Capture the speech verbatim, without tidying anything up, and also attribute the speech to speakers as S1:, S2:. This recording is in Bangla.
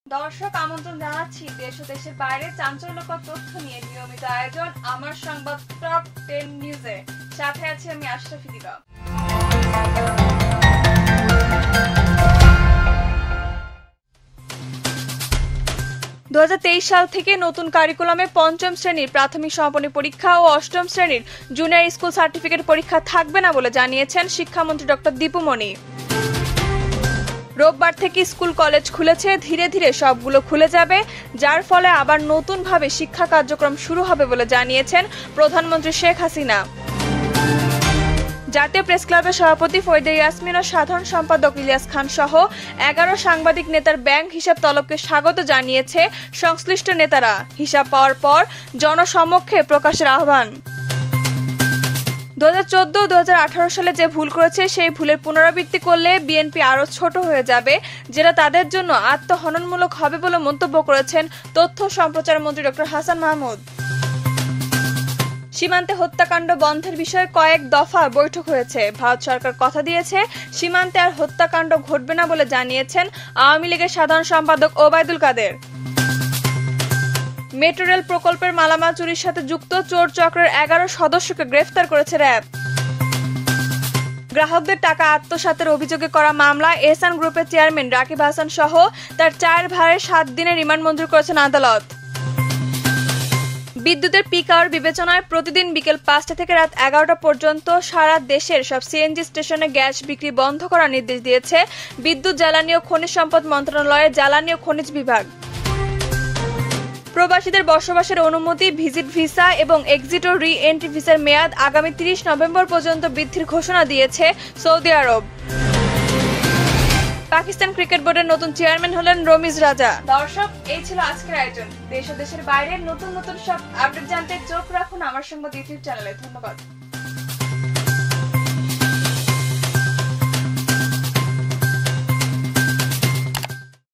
S1: দর্শক আমন্ত্রণ জানাচ্ছি দেশ ও দেশের বাইরে চাঞ্চল্যকর তথ্য নিয়ে নিয়মিত আয়োজন আমার সংবাদ টপ টেন নিউজে। সাথে আছি আমি আশরাফি দিবা। দু হাজার তেইশ সাল থেকে নতুন কারিকুলামে পঞ্চম শ্রেণীর প্রাথমিক সমাপনী পরীক্ষা ও অষ্টম শ্রেণীর জুনিয়র স্কুল সার্টিফিকেট পরীক্ষা থাকবে না বলে জানিয়েছেন শিক্ষামন্ত্রী ডক্টর দীপুমণি। রোববার থেকে স্কুল কলেজ খুলেছে, ধীরে ধীরে সবগুলো খুলে যাবে, যার ফলে আবার নতুনভাবে শিক্ষা কার্যক্রম শুরু হবে বলে জানিয়েছেন প্রধানমন্ত্রী শেখ হাসিনা। জাতীয় প্রেস ক্লাবের সভাপতি ফরিদা ইয়াসমিন ও সাধারণ সম্পাদক ইলিয়াস খান সহ এগারো সাংবাদিক নেতার ব্যাংক হিসাব তলবকে স্বাগত জানিয়েছে সংশ্লিষ্ট নেতারা। হিসাব পাওয়ার পর জনসমক্ষে প্রকাশের আহ্বান। দু হাজার চোদ্দ দু হাজার আঠারো সালে যে ভুল করেছে সেই ভুলের পুনরাবৃত্তি করলে বিএনপি আরও ছোট হয়ে যাবে, যেটা তাদের জন্য আত্মহননমূলক হবে বলে মন্তব্য করেছেন তথ্য সম্প্রচার মন্ত্রী ডক্টর হাসান মাহমুদ। সীমান্তে হত্যাকাণ্ড বন্ধের বিষয়ে কয়েক দফা বৈঠক হয়েছে। ভারত সরকার কথা দিয়েছে সীমান্তে আর হত্যাকাণ্ড ঘটবে না বলে জানিয়েছেন আওয়ামী লীগের সাধারণ সম্পাদক ওবায়দুল কাদের। মেট্রো রেল প্রকল্পের মালামাল চুরির সাথে যুক্ত চোর চক্রের এগারো সদস্যকে গ্রেফতার করেছে র্যাব। গ্রাহকদের টাকা আত্মসাতের অভিযোগে করা মামলায় এহসান গ্রুপের চেয়ারম্যান রাকিব হাসান সহ তার চার ভাইয়ের সাত দিনের রিমান্ড মঞ্জুর করেছেন আদালত। বিদ্যুতের পিক আওয়ার বিবেচনায় প্রতিদিন বিকেল পাঁচটা থেকে রাত এগারোটা পর্যন্ত সারা দেশের সব সিএনজি স্টেশনে গ্যাস বিক্রি বন্ধ করার নির্দেশ দিয়েছে বিদ্যুৎ, জ্বালানি ও খনিজ সম্পদ মন্ত্রণালয়ের জ্বালানি ও খনিজ বিভাগ। প্রবাসীদের বসবাসের অনুমতি, ভিজিট ভিসা এবং এক্সিট ও রি এন্ট্রি ভিসার মেয়াদ আগামী তিরিশ নভেম্বর পর্যন্ত বৃদ্ধির ঘোষণা দিয়েছে সৌদি আরব। পাকিস্তান ক্রিকেট বোর্ডের নতুন চেয়ারম্যান হলেন রমিজ রাজা। দর্শক, এই ছিল আজকের আয়োজন। দেশ ও দেশের বাইরের নতুন নতুন সব আপডেট জানতে চোখ রাখুন আমার সংবাদ ইউটিউব চ্যানেলে। ধন্যবাদ।